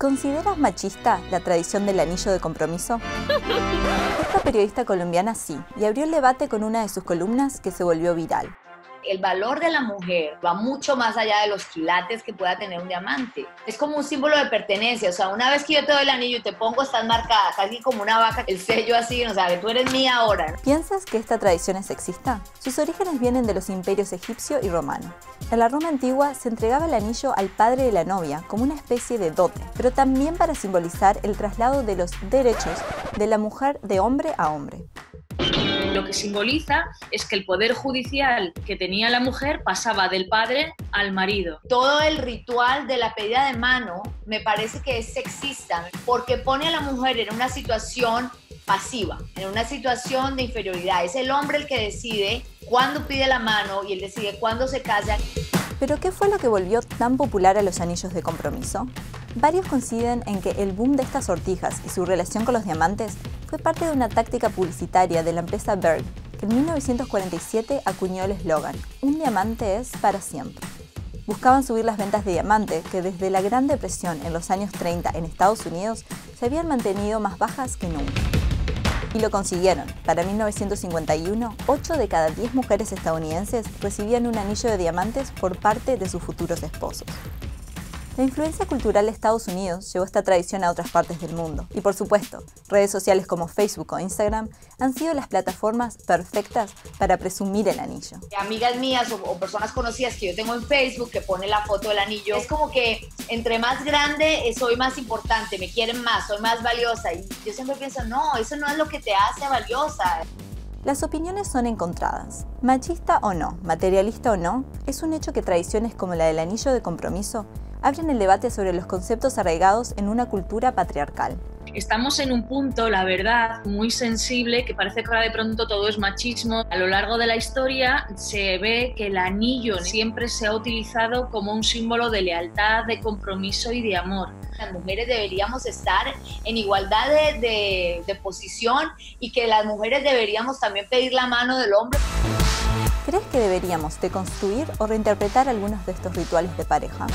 ¿Consideras machista la tradición del anillo de compromiso? Esta periodista colombiana sí, y abrió el debate con una de sus columnas que se volvió viral. El valor de la mujer va mucho más allá de los quilates que pueda tener un diamante. Es como un símbolo de pertenencia, o sea, una vez que yo te doy el anillo y te pongo, estás marcada, casi como una vaca, el sello así, o sea, que tú eres mía ahora. ¿Piensas que esta tradición es sexista? Sus orígenes vienen de los imperios egipcio y romano. En la Roma antigua se entregaba el anillo al padre de la novia como una especie de dote, pero también para simbolizar el traslado de los derechos de la mujer de hombre a hombre. Lo que simboliza es que el poder judicial que tenía la mujer pasaba del padre al marido. Todo el ritual de la pedida de mano me parece que es sexista porque pone a la mujer en una situación pasiva, en una situación de inferioridad. Es el hombre el que decide cuándo pide la mano y él decide cuándo se casa. ¿Pero qué fue lo que volvió tan popular a los anillos de compromiso? Varios coinciden en que el boom de estas sortijas y su relación con los diamantes fue parte de una táctica publicitaria de la empresa Berg, que en 1947 acuñó el eslogan "Un diamante es para siempre". Buscaban subir las ventas de diamante, que desde la Gran Depresión en los años 30 en Estados Unidos se habían mantenido más bajas que nunca. Y lo consiguieron. Para 1951, 8 de cada 10 mujeres estadounidenses recibían un anillo de diamantes por parte de sus futuros esposos. La influencia cultural de Estados Unidos llevó esta tradición a otras partes del mundo. Y por supuesto, redes sociales como Facebook o Instagram han sido las plataformas perfectas para presumir el anillo. Amigas mías o personas conocidas que yo tengo en Facebook que pone la foto del anillo. Es como que entre más grande soy más importante, me quieren más, soy más valiosa. Y yo siempre pienso, no, eso no es lo que te hace valiosa. Las opiniones son encontradas. Machista o no, materialista o no, es un hecho que tradiciones como la del anillo de compromiso abren el debate sobre los conceptos arraigados en una cultura patriarcal. Estamos en un punto, la verdad, muy sensible, que parece que ahora de pronto todo es machismo. A lo largo de la historia se ve que el anillo siempre se ha utilizado como un símbolo de lealtad, de compromiso y de amor. Las mujeres deberíamos estar en igualdad de posición y que las mujeres deberíamos también pedir la mano del hombre. ¿Crees que deberíamos deconstruir o reinterpretar algunos de estos rituales de pareja?